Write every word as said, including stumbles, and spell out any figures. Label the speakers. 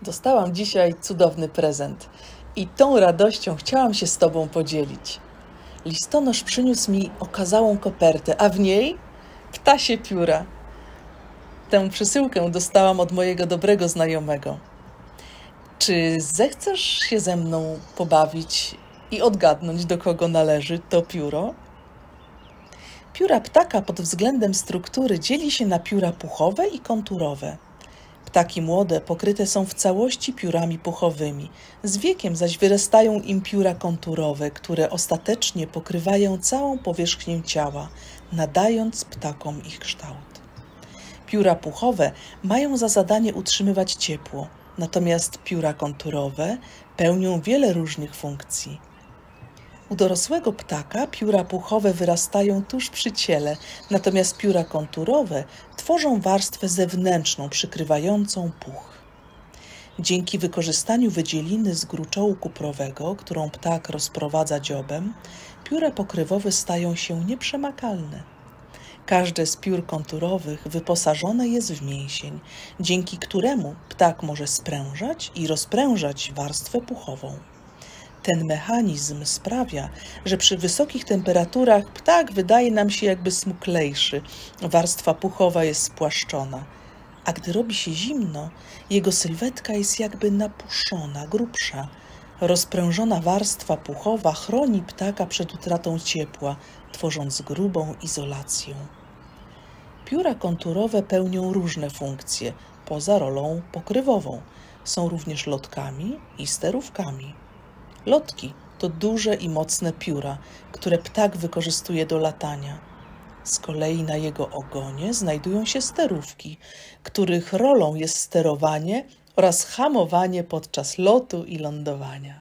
Speaker 1: Dostałam dzisiaj cudowny prezent i tą radością chciałam się z Tobą podzielić. Listonosz przyniósł mi okazałą kopertę, a w niej ptasie pióra. Tę przesyłkę dostałam od mojego dobrego znajomego. Czy zechcesz się ze mną pobawić i odgadnąć, do kogo należy to pióro? Pióra ptaka pod względem struktury dzieli się na pióra puchowe i konturowe. Ptaki młode pokryte są w całości piórami puchowymi, z wiekiem zaś wyrastają im pióra konturowe, które ostatecznie pokrywają całą powierzchnię ciała, nadając ptakom ich kształt. Pióra puchowe mają za zadanie utrzymywać ciepło, natomiast pióra konturowe pełnią wiele różnych funkcji. U dorosłego ptaka pióra puchowe wyrastają tuż przy ciele, natomiast pióra konturowe tworzą warstwę zewnętrzną przykrywającą puch. Dzięki wykorzystaniu wydzieliny z gruczołu kuprowego, którą ptak rozprowadza dziobem, pióra pokrywowe stają się nieprzemakalne. Każde z piór konturowych wyposażone jest w mięsień, dzięki któremu ptak może sprężać i rozprężać warstwę puchową. Ten mechanizm sprawia, że przy wysokich temperaturach ptak wydaje nam się jakby smuklejszy, warstwa puchowa jest spłaszczona, a gdy robi się zimno, jego sylwetka jest jakby napuszczona, grubsza. Rozprężona warstwa puchowa chroni ptaka przed utratą ciepła, tworząc grubą izolację. Pióra konturowe pełnią różne funkcje, poza rolą pokrywową. Są również lotkami i sterówkami. Lotki to duże i mocne pióra, które ptak wykorzystuje do latania. Z kolei na jego ogonie znajdują się sterówki, których rolą jest sterowanie oraz hamowanie podczas lotu i lądowania.